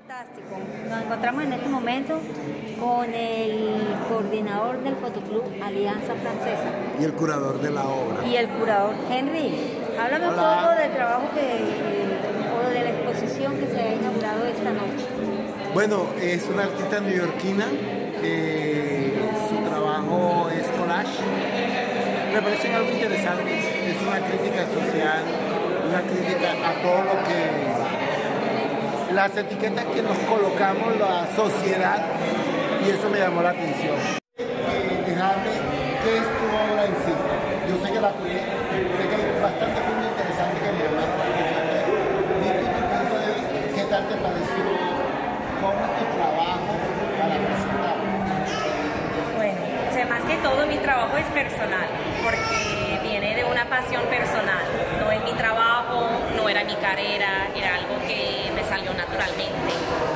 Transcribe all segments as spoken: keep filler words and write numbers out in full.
Fantástico. Nos encontramos en este momento con el coordinador del Fotoclub Alianza Francesa. Y el curador de la obra. Y el curador. Henry, háblame Hola. un poco del trabajo que, o de la exposición que se ha inaugurado esta noche. Bueno, es una artista neoyorquina. Eh, su trabajo es collage. Me parece algo interesante. Es una crítica social, una crítica a todo lo que... las etiquetas que nos colocamos la sociedad, y eso me llamó la atención. Eh, dejarme qué es tu obra en sí. Yo sé que la tuya, sé que hay bastante punto interesante que me llamaron la atención. Dime tu punto de vista, ¿qué tal te pareció? ¿Cómo es tu trabajo para presentarlo? Bueno, o sea, más que todo mi trabajo es personal, porque viene de una pasión personal. No es mi trabajo, no era mi carrera, era algo que me salió naturalmente.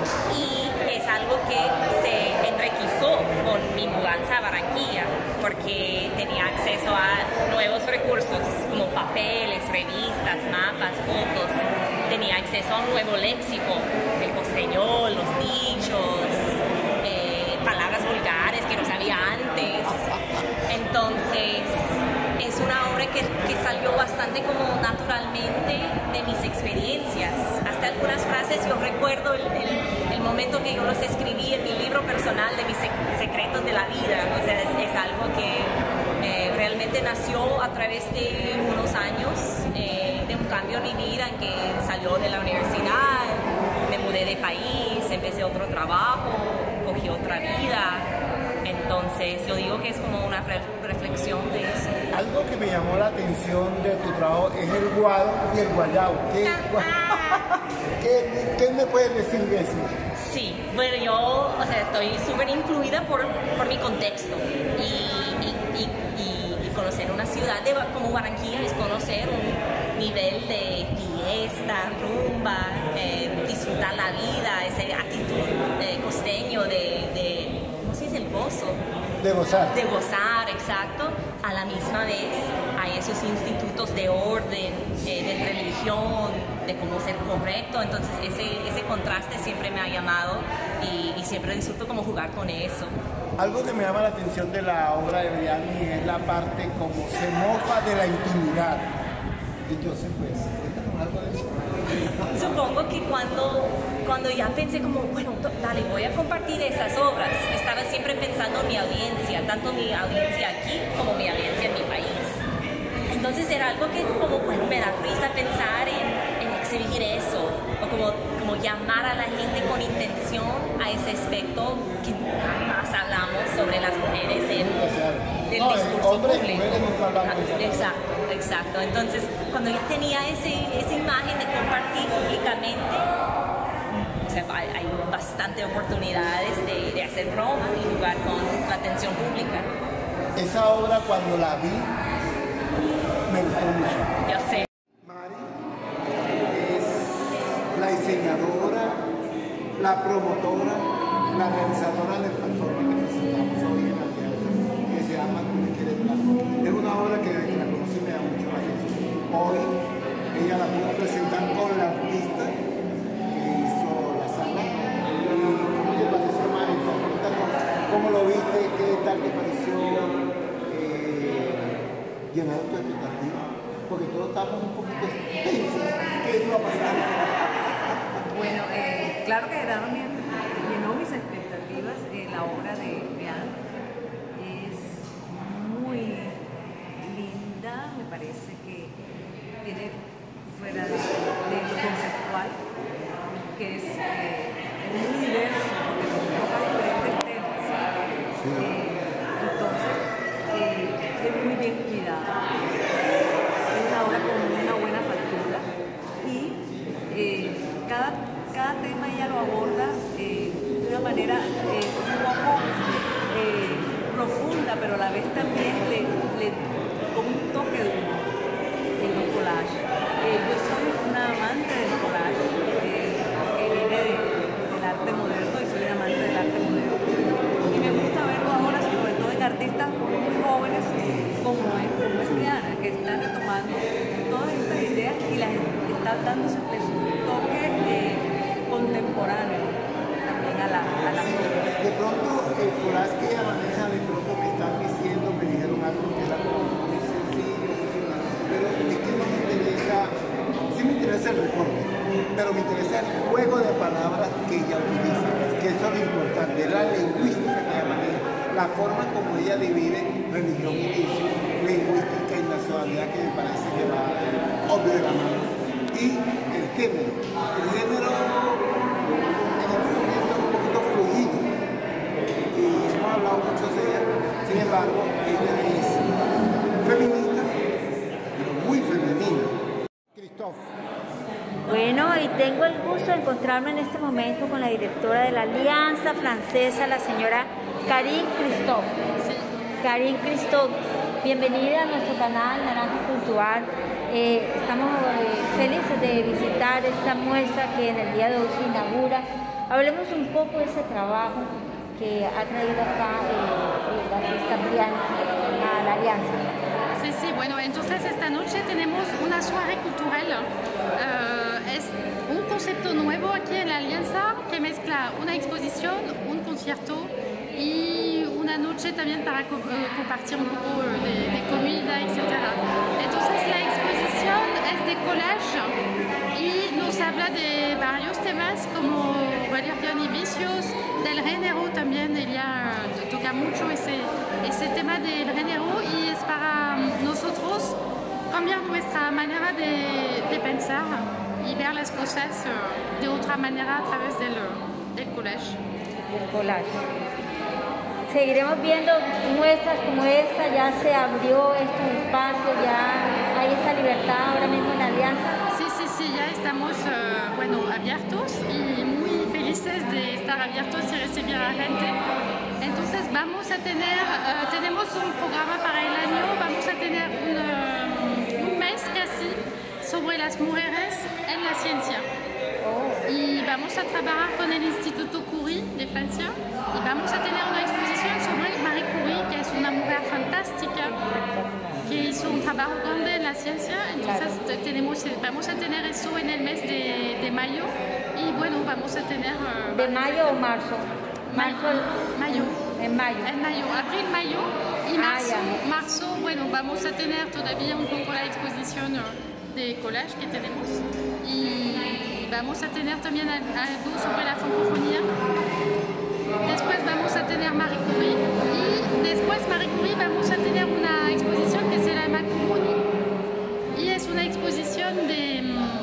Y es algo que se enriqueció con mi mudanza a Barranquilla, porque tenía acceso a nuevos recursos como papeles, revistas, mapas, fotos. Tenía acceso a un nuevo léxico, el costeñol, los dichos, eh, palabras vulgares que no sabía antes. Entonces, es una obra que, que salió bastante como naturalmente de mis experiencias. Hasta algunas frases yo recuerdo el, el, el momento que yo los escribí en mi libro personal de mis secretos de la vida. O sea, es, es algo que eh, realmente nació a través de unos años, eh, de un cambio en mi vida en que salió de la universidad, me mudé de país, empecé otro trabajo, cogí otra vida. Entonces yo digo que es como una re reflexión de eso. Algo que me llamó la atención de tu trabajo es el guado y el guayabo. ¿Qué, ¿Qué, qué me puedes decir de eso? Sí, bueno, yo o sea, estoy súper influida por, por mi contexto y, y, y, y, y conocer una ciudad de, como Barranquilla es conocer un nivel de fiesta, rumba, eh, disfrutar la vida, esa actitud eh, costeño de, de el gozo. De gozar. De gozar, exacto. A la misma vez hay esos institutos de orden, eh, de religión, de cómo ser correcto. Entonces ese, ese contraste siempre me ha llamado y, y siempre disfruto como jugar con eso. Algo que me llama la atención de la obra de Briani es la parte como se mofa de la intimidad. Entonces, pues, ¿es algo de eso? Supongo que cuando, cuando ya pensé como, bueno, dale, voy a compartir esas obras, estaba siempre pensando en mi audiencia, tanto mi audiencia aquí como mi audiencia en mi país. Entonces era algo que como, bueno, me da risa pensar en, en exhibir eso, o como, como llamar a la gente con intención a ese aspecto que más hablamos sobre las mujeres en el no, discurso hombres público. Y mujeres nunca hablamos de eso. Exacto. Exacto, entonces cuando ya tenía ese, esa imagen de compartir públicamente, o sea, hay, hay bastante oportunidades de, de hacer bromas y jugar con la atención pública. Esa obra cuando la vi, me gustó mucho. Yo sé. Mari es la diseñadora, la promotora, la realizadora del performance que presentamos hoy en la Alianza, que se llama Tú me quieres blanco. Es una obra que desde que la conocí me da mucho la atención. Hoy ella la pudo presentar con la artista que hizo la sala. ¿Cómo te pareció, Mari? ¿Cómo lo viste? ¿Qué tal te pareció? Eh, ¿Llenaron tu expectativa? Porque todos estábamos un poquito tensos. ¿Qué iba a pasar? Bueno, eh, claro que llenaron bien, llenó mis expectativas. Eh, la obra de Brian es muy linda, me parece que tiene fuera de, de lo conceptual, que es, eh, es muy diverso, porque toca diferentes temas. Sí. Eh, entonces, eh, es muy bien cuidada. Es una obra con una buena factura y eh, cada, cada tema ella lo aborda eh, de una manera eh, un poco eh, profunda, pero a la vez también le, le con un toque de humor en los collages. Eh, yo soy una amante del collage, eh, que viene de, del arte moderno y soy una amante del arte moderno. Y me gusta verlo ahora, sobre todo en artistas muy jóvenes como es, como es Briana, que están retomando todas estas ideas y las están dando su toque eh, contemporáneo. pero me interesa el juego de palabras que ella utiliza, que eso es lo importante, la lingüística que ella maneja, la forma como ella divide religión y vicio, lingüística y nacionalidad, que me parece que va obvio de la mano, y el género. El género en este momento es un poquito fluido, y hemos hablado mucho de ella, sin embargo, ella es feminista, pero muy femenina. Christophe. Bueno, y tengo el gusto de encontrarme en este momento con la directora de la Alianza Francesa, la señora Karine Christophe. Sí. Karine Christophe, bienvenida a nuestro canal Naranja Cultural. Eh, estamos eh, felices de visitar esta muestra que en el día de hoy se inaugura. Hablemos un poco de ese trabajo que ha traído acá eh, la artista Briana a la Alianza. Sí, sí, bueno, entonces esta noche tenemos una soirée cultural. Uh, es un concepto nuevo aquí en la Alianza que mezcla una exposición, un concierto y una noche también para co uh, compartir un poco de, de comida, etcétera. Entonces la exposición es de collage y nos habla de varios temas como religión y vicios, del género también. Ella toca mucho ese, ese tema del género y es para nosotros cambiar nuestra manera de, de pensar y ver las cosas uh, de otra manera a través del, del collage. El collage. Seguiremos viendo muestras como esta, ya se abrió estos espacios, ya hay esa libertad ahora mismo en la Alianza. Sí, sí, sí, ya estamos uh, bueno, abiertos y muy felices de estar abiertos y recibir a la gente. Entonces vamos a tener, uh, tenemos un programa para el año, vamos a tener un, uh, un mes casi sobre las mujeres en la ciencia. Oh. Y vamos a trabajar con el Instituto Curie de Francia y vamos a tener una exposición sobre Marie Curie, que es una mujer fantástica que hizo un trabajo grande en la ciencia. Entonces claro. tenemos, vamos a tener eso en el mes de, de mayo y bueno, vamos a tener... Uh, ¿De mayo o marzo? Marzo, mayo. En mayo. En mayo, abril, mayo y marzo, ah, marzo, bueno, vamos a tener todavía un poco la exposición de collage que tenemos y vamos a tener también algo sobre la francofonía. Después vamos a tener Marie Curie y después Marie Curie vamos a tener una exposición que se llama Kumuni y es una exposición de,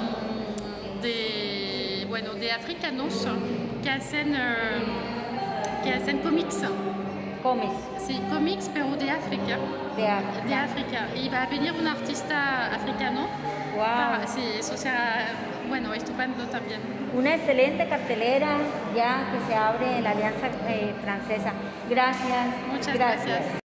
de, bueno, de africanos que hacen, uh, que hacen cómics. Cómics. Sí, cómics, pero de África. De África. De África. Y va a venir un artista africano. Wow. Para, sí, eso será, bueno, estupendo también. Una excelente cartelera ya que se abre en la Alianza eh, Francesa. Gracias. Muchas gracias. gracias.